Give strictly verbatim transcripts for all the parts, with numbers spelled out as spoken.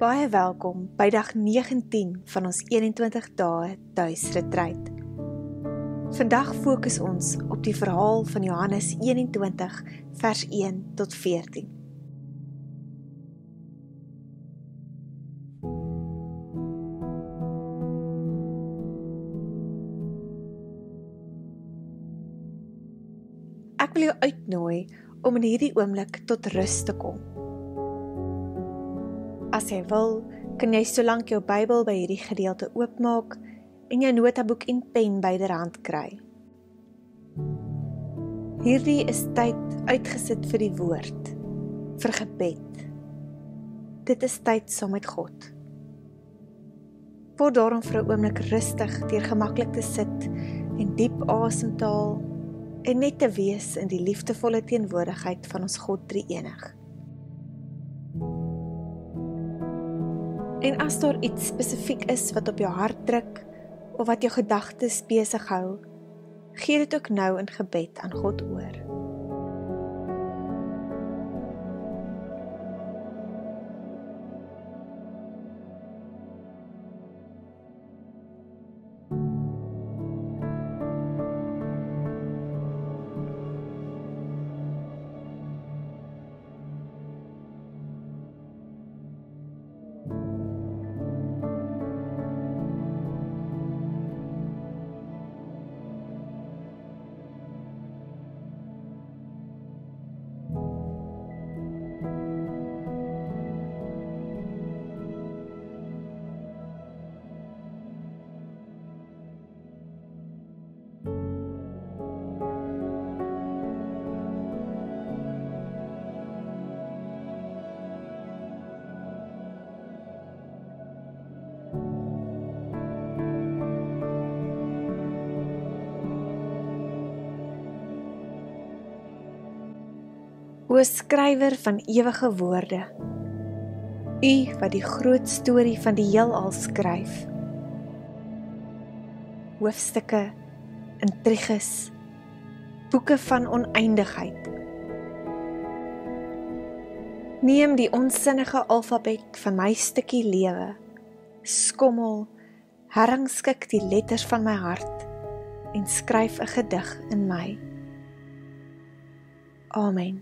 Baie welkom by dag negentien van ons eenentwintig dae tuisretreat. Vandag fokus ons op die verhaal van Johannes eenentwintig vers een tot veertien. Ek wil jou uitnooi om in hierdie oomblik tot rus te kom. As jy wil, kan jy solank jou Bybel by hierdie gedeelte oopmaak en jou notaboek en pen byderhand kry. Hierdie is tyd uitgesit vir die woord, vir gebed. Dit is tyd saam met God. Word daarom vir 'n oomblik rustig deur gemaklik te sit en diep asem te haal en net te wees in die liefdevolle teenwoordigheid van ons God Drie-enig. En as daar iets spesifiek is wat op jou hart druk, of wat jou gedagtes besig hou, gee dit ook nou in gebed aan God oor. O skrywer van ewige woorde, U wat die groot storie van die heelal skryf, hoofstukke, intriges, boeke van oneindigheid. Neem die onsinnige alfabet van my stukkie lewe, skommel, herrangskik die letters van my hart en skryf 'n gedig in my. Amen.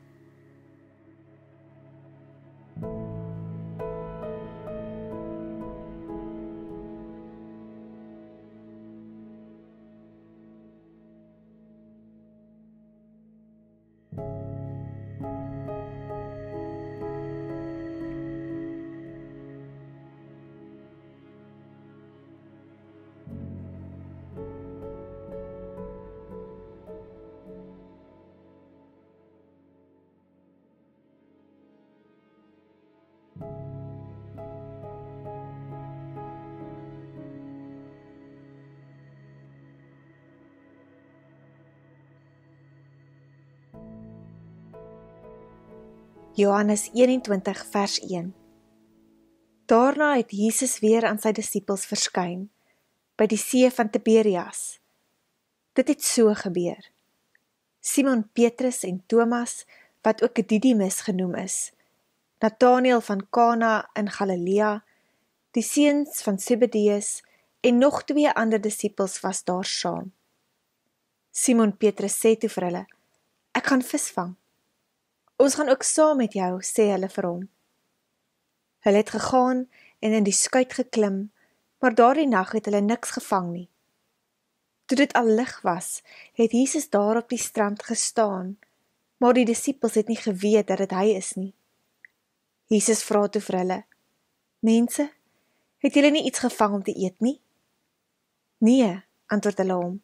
Johannes eenentwintig vers een. Daarna het Jesus weer aan sy disippels verskyn, by die see van Tiberias. Dit het so gebeur. Simon Petrus en Thomas, wat ook Didimus genoem is, Nathanael van Kana in Galilea, die seuns van Zebedeus en nog twee ander disippels was daar saam. Simon Petrus sê toe vir hulle, ek gaan visvang. Ons gaan ook saam met jou, sê hulle vir hom. Hulle het gegaan en in die skuit geklim, maar daardie nag het hulle niks gevang nie. Toe dit al lig was, het Jesus daar op die strand gestaan, maar die disippels het nie geweet dat dit hy is nie. Jesus vra toe vir hulle, mense, het julle nie iets gevang om te eet nie? Nee, antwoord hulle hom.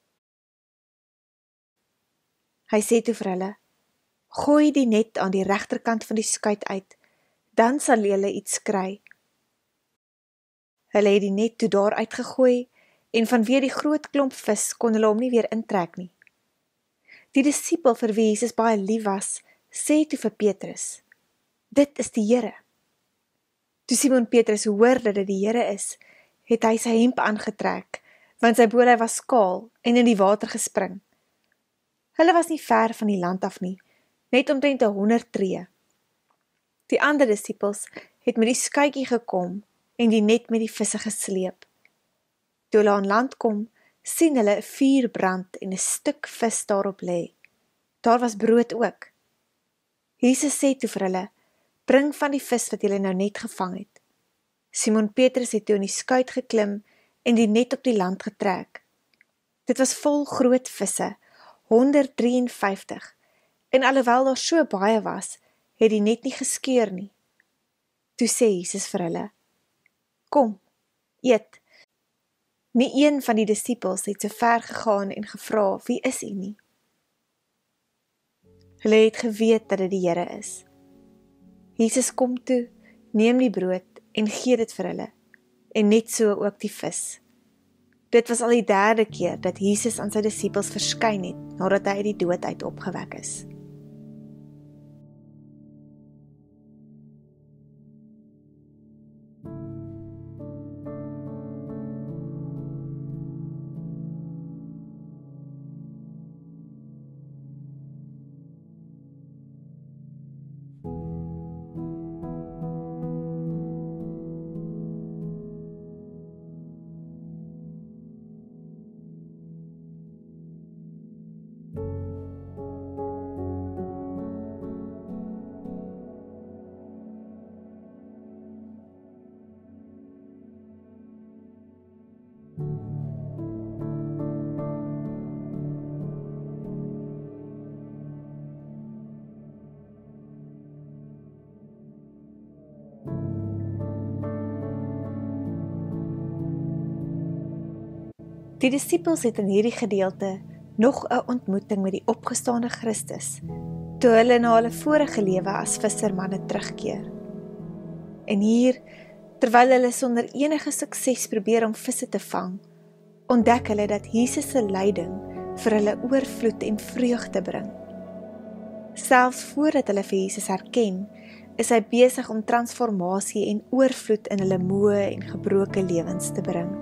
Hy sê toe vir hulle, gooi die net aan die regterkant van die skuit uit, dan sal julle iets kry. Hulle het die net toe daar uitgegooi, en vanweë die groot klomp vis kon hulle hom nie weer intrek nie. Die disipel vir wie Jesus baie lief was, sê toe vir Petrus, dit is die Here. Toe Simon Petrus hoor dat dit die Here is, het hy sy hemp aangetrek, want sy boorlei was kaal en in die water gespring. Hulle was nie ver van die land af nie, net omtrent honderd tree. Die ander disippels het met die skuitjie gekom en die net met die visse gesleep. Toe hulle aan land kom, sien hulle 'n vuur brand en 'n stuk vis daarop lê. Daar was brood ook. Jesus sê toe vir hulle, bring van die vis wat julle nou net gevang het. Simon Petrus het toe in die skuit geklim en die net op die land getrek. Dit was vol groot visse, honderd drie en vyftig, en alhoewel daar so baie was, het die net nie geskeur nie. Toe sê Jesus vir hulle, kom, eet. Nie een van die disippels het so ver gegaan en gevra, wie is u nie? Hulle het geweet dat dit die Here is. Jesus kom toe, neem die brood en gee dit vir hulle, en net so ook die vis. Dit was al die derde keer dat Jesus aan sy disippels verskyn het, nadat hy uit die dood uit opgewek is. Die disippels het in hierdie gedeelte nog 'n ontmoeting met die opgestaane Christus, toe hulle na hulle vorige lewe as vissermanne terugkeer. En hier, terwyl hulle sonder enige sukses probeer om visse te vang, ontdek hulle dat Jesus se lyding vir hulle oorvloed en vreugde bring. Selfs voordat hulle vir Jesus herken, is hy besig om transformasie en oorvloed in hulle moe en gebroke lewens te bring.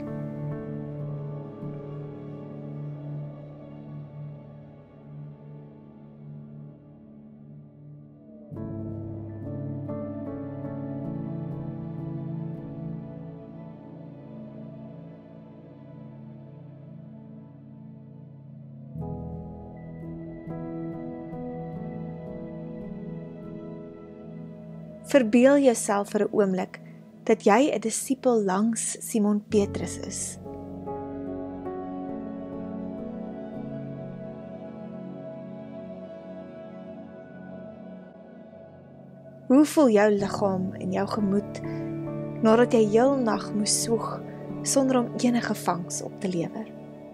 Verbeel jouself vir 'n oomblik dat jy 'n disipel langs Simon Petrus is. Hoe voel jou liggaam en jou gemoed nadat jy heel nag moes soeg sonder om enige vangs op te lewer?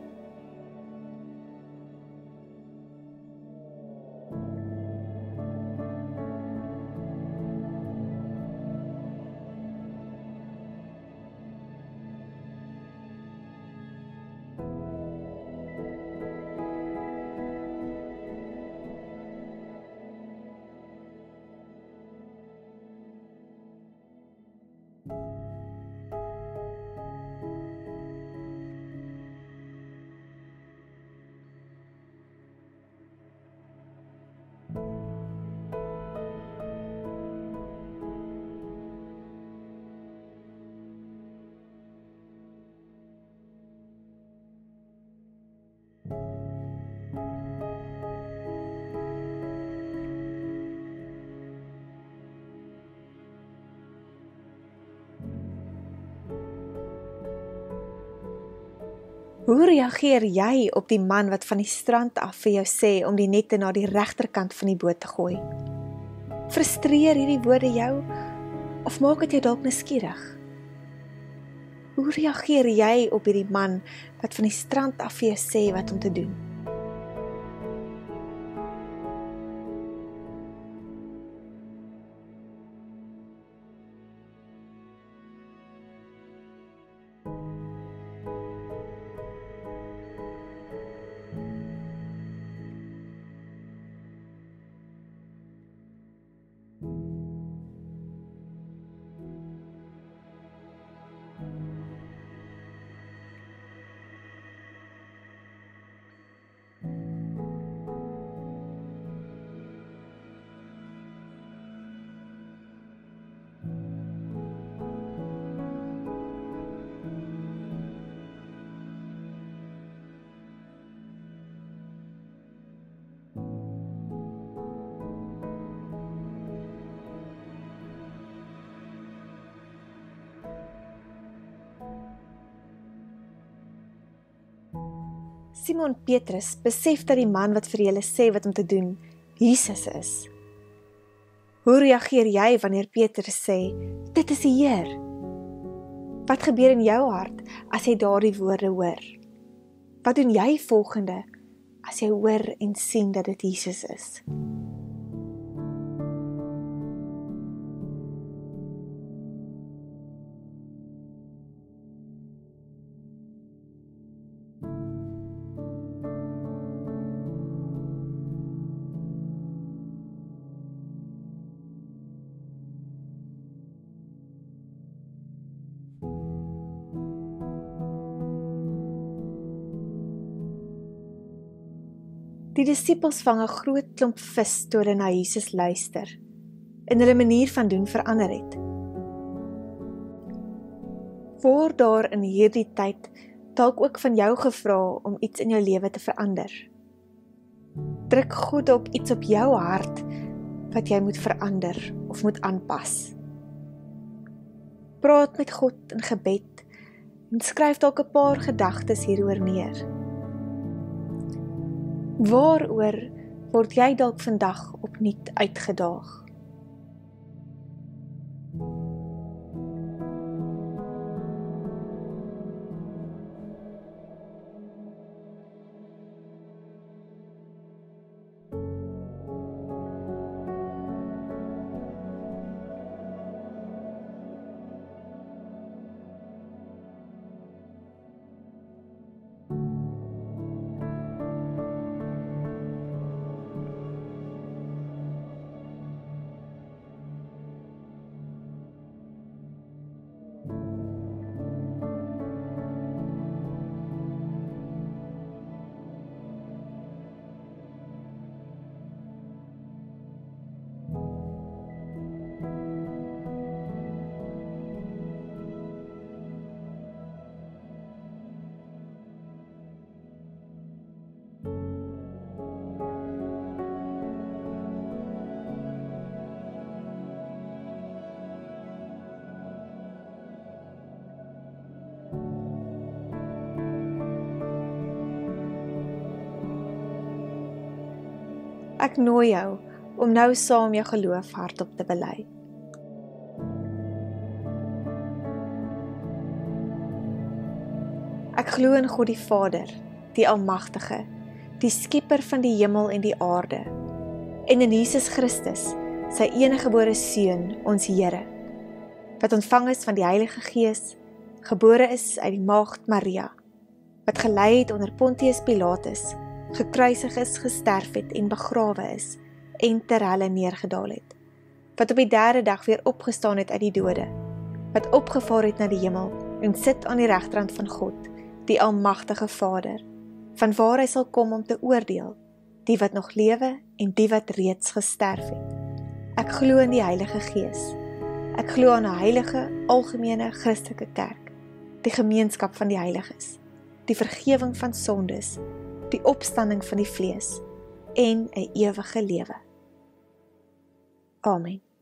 Hoe reageer jy op die man wat van die strand af vir jou sê om die nette na die regterkant van die boot te gooi? Frustreer hierdie woorde jou, of maak dit jou dalk nuuskierig? Hoe reageer jy op hierdie man wat van die strand af vir jou sê wat om te doen? Simon Petrus besef dat die man wat vir julle sê wat om te doen, Jesus is. Hoe reageer jy wanneer Petrus sê, dit is die Heer? Wat gebeur in jou hart as jy daardie woorde hoor? Wat doen jy volgende as jy hoor en sien dat dit Jesus is? Die disippels vang 'n groot klomp vis toe hulle na Jesus luister en hulle manier van doen verander het. Word daar in hierdie tyd dalk ook van jou gevra om iets in jou lewe te verander? Druk God dalk iets op jou hart wat jy moet verander of moet aanpas? Praat met God in gebed en skryf dalk 'n paar gedagtes hieroor neer. Waaroor word jy dalk vandag opnuut uitgedaag? Ek nooi jou om nou saam jou geloof hardop te bely. Ek glo in God die Vader, die Almagtige, die Skepper van die hemel en die aarde, en in Jesus Christus, sy eniggebore Seun, ons Here, wat ontvang is van die Heilige Gees, gebore is uit die maagd Maria, wat gelei het onder Pontius Pilatus, gekruisig is, gesterf het en begrawe is, en ter helle neergedaal het, wat op die derde dag weer opgestaan het uit die dode, wat opgevaar het na die hemel, en sit aan die regterhand van God, die Almagtige Vader, van waar hy sal kom om te oordeel, die wat nog lewe en die wat reeds gesterf het. Ek glo in die Heilige Gees. Ek glo aan 'n heilige, algemene Christelike kerk, die gemeenskap van die heiliges, die vergewing van sondes, die opstanding van die vlees en 'n ewige lewe. Amen.